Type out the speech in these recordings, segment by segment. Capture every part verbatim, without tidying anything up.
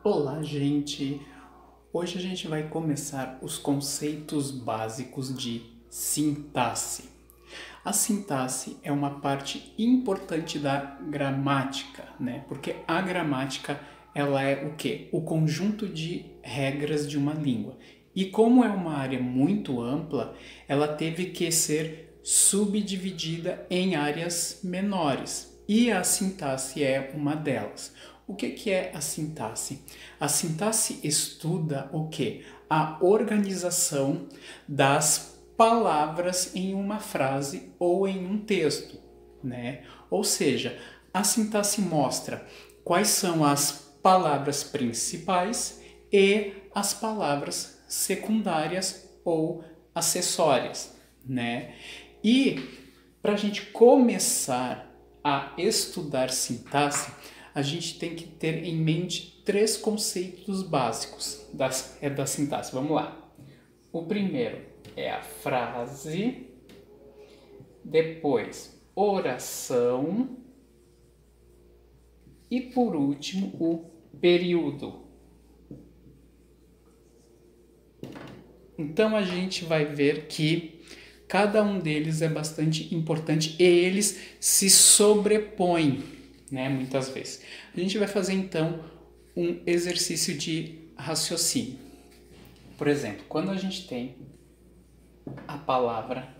Olá, gente! Hoje a gente vai começar os conceitos básicos de sintaxe. A sintaxe é uma parte importante da gramática, né? Porque a gramática, ela é o quê? O conjunto de regras de uma língua. E como é uma área muito ampla, ela teve que ser subdividida em áreas menores. E a sintaxe é uma delas. O que, que é a sintaxe? A sintaxe estuda o quê? A organização das palavras em uma frase ou em um texto, né? Ou seja, a sintaxe mostra quais são as palavras principais e as palavras secundárias ou acessórias, né? E para a gente começar a estudar sintaxe, a gente tem que ter em mente três conceitos básicos da, é da sintaxe. Vamos lá. O primeiro é a frase, depois oração e por último o período. Então a gente vai ver que cada um deles é bastante importante e eles se sobrepõem, né, muitas vezes. A gente vai fazer então um exercício de raciocínio. Por exemplo, quando a gente tem a palavra,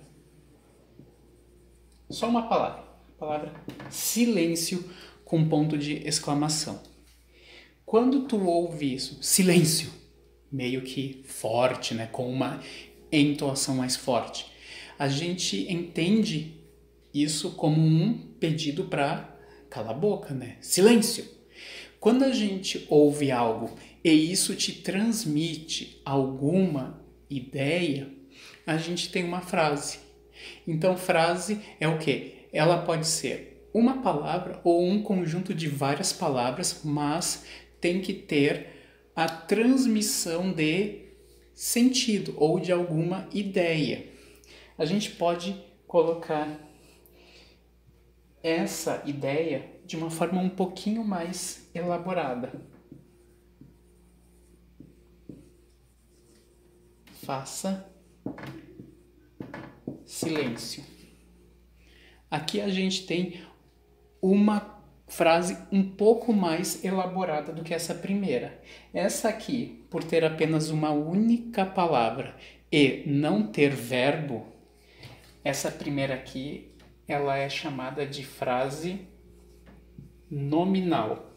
só uma palavra, a palavra silêncio com ponto de exclamação. Quando tu ouve isso, silêncio, meio que forte, né, com uma entoação mais forte, a gente entende isso como um pedido para cala a boca, né? Silêncio! Quando a gente ouve algo e isso te transmite alguma ideia, a gente tem uma frase. Então, frase é o quê? Ela pode ser uma palavra ou um conjunto de várias palavras, mas tem que ter a transmissão de sentido ou de alguma ideia. A gente pode colocar essa ideia de uma forma um pouquinho mais elaborada. Faça silêncio. Aqui a gente tem uma frase um pouco mais elaborada do que essa primeira. Essa aqui, por ter apenas uma única palavra e não ter verbo, essa primeira aqui, ela é chamada de frase nominal.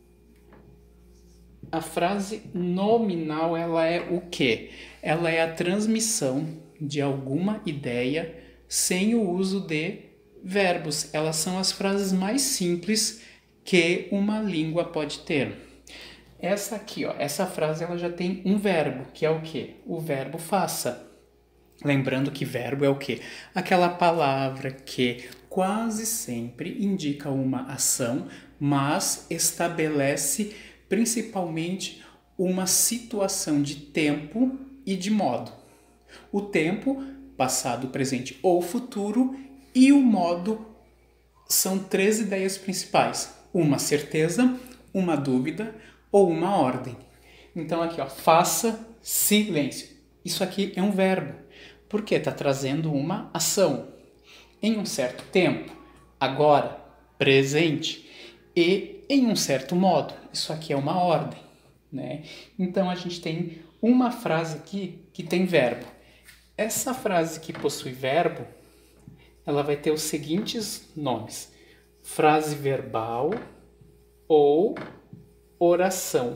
A frase nominal, ela é o quê? Ela é a transmissão de alguma ideia sem o uso de verbos. Elas são as frases mais simples que uma língua pode ter. Essa aqui, ó, essa frase, ela já tem um verbo, que é o quê? O verbo faça. Lembrando que verbo é o quê? Aquela palavra que quase sempre indica uma ação, mas estabelece principalmente uma situação de tempo e de modo. O tempo, passado, presente ou futuro, e o modo são três ideias principais. Uma certeza, uma dúvida ou uma ordem. Então aqui, ó, faça silêncio. Isso aqui é um verbo. Porque está trazendo uma ação em um certo tempo, agora, presente, e em um certo modo. Isso aqui é uma ordem, né? Então a gente tem uma frase aqui que tem verbo. Essa frase que possui verbo, ela vai ter os seguintes nomes: frase verbal ou oração.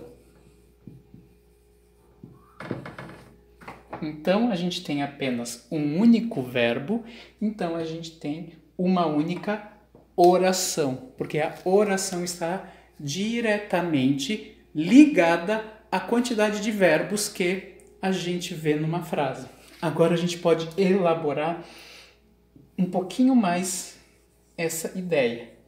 Então, a gente tem apenas um único verbo, então a gente tem uma única oração, porque a oração está diretamente ligada à quantidade de verbos que a gente vê numa frase. Agora a gente pode elaborar um pouquinho mais essa ideia.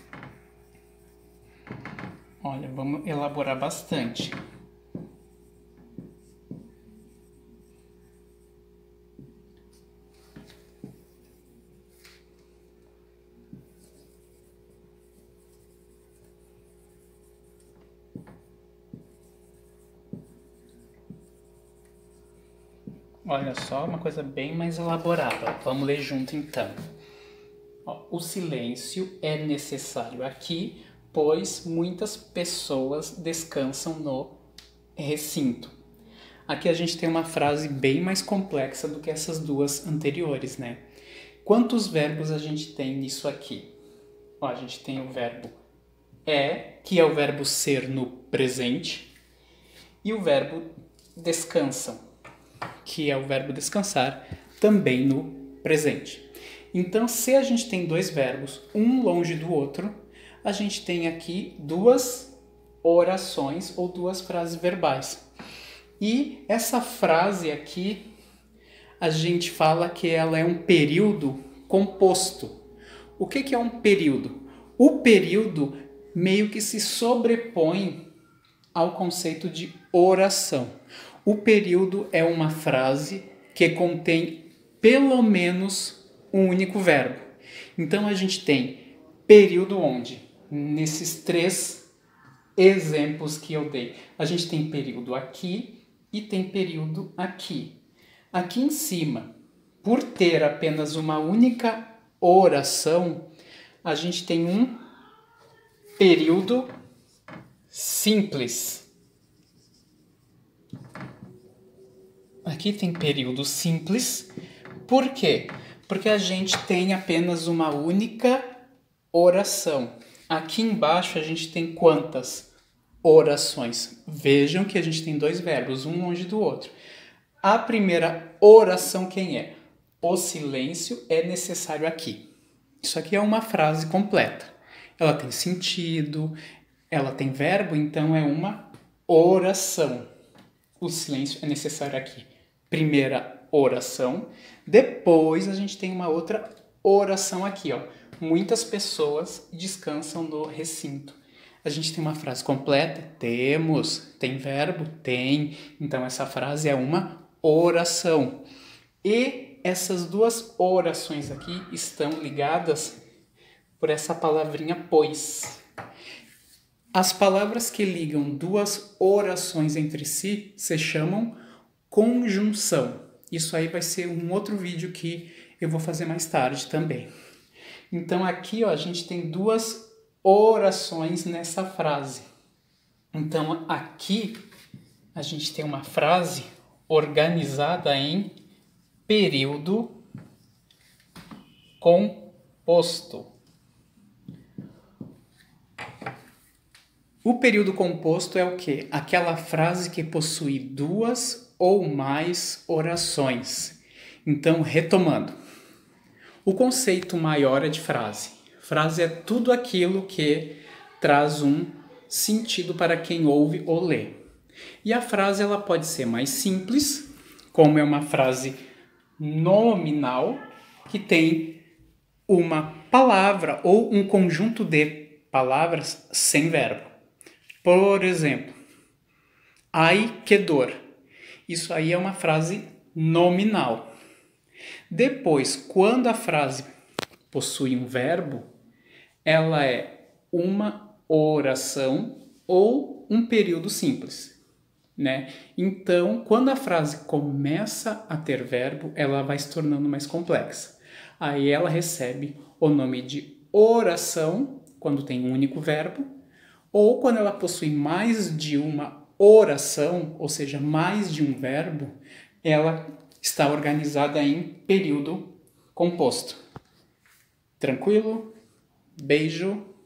Olha, vamos elaborar bastante. Olha só, uma coisa bem mais elaborada. Vamos ler junto então. Ó, o silêncio é necessário aqui, pois muitas pessoas descansam no recinto. Aqui a gente tem uma frase bem mais complexa do que essas duas anteriores, né? Quantos verbos a gente tem nisso aqui? Ó, a gente tem o verbo é, que é o verbo ser no presente, e o verbo descansam, que é o verbo descansar, também no presente. Então, se a gente tem dois verbos, um longe do outro, a gente tem aqui duas orações ou duas frases verbais. E essa frase aqui, a gente fala que ela é um período composto. O que que é um período? O período meio que se sobrepõe ao conceito de oração. O período é uma frase que contém pelo menos um único verbo. Então a gente tem período onde? Nesses três exemplos que eu dei. A gente tem período aqui e tem período aqui. Aqui em cima, por ter apenas uma única oração, a gente tem um período simples. Aqui tem período simples. Por quê? Porque a gente tem apenas uma única oração. Aqui embaixo a gente tem quantas orações? Vejam que a gente tem dois verbos, um longe do outro. A primeira oração quem é? O silêncio é necessário aqui. Isso aqui é uma frase completa. Ela tem sentido, ela tem verbo, então é uma oração. O silêncio é necessário aqui. Primeira oração. Depois a gente tem uma outra oração aqui, ó. Muitas pessoas descansam no recinto. A gente tem uma frase completa? Temos. Tem verbo? Tem. Então essa frase é uma oração. E essas duas orações aqui estão ligadas por essa palavrinha pois. As palavras que ligam duas orações entre si se chamam conjunção. Isso aí vai ser um outro vídeo que eu vou fazer mais tarde também. Então aqui, ó, a gente tem duas orações nessa frase. Então aqui a gente tem uma frase organizada em período composto. O período composto é o quê? Aquela frase que possui duas ou mais orações. Então, retomando. O conceito maior é de frase. Frase é tudo aquilo que traz um sentido para quem ouve ou lê. E a frase ela pode ser mais simples, como é uma frase nominal, que tem uma palavra ou um conjunto de palavras sem verbo. Por exemplo, ai que dor. Isso aí é uma frase nominal. Depois, quando a frase possui um verbo, ela é uma oração ou um período simples, né? Então, quando a frase começa a ter verbo, ela vai se tornando mais complexa. Aí ela recebe o nome de oração, quando tem um único verbo, ou quando ela possui mais de uma oração, ou seja, mais de um verbo, ela está organizada em período composto. Tranquilo? Beijo.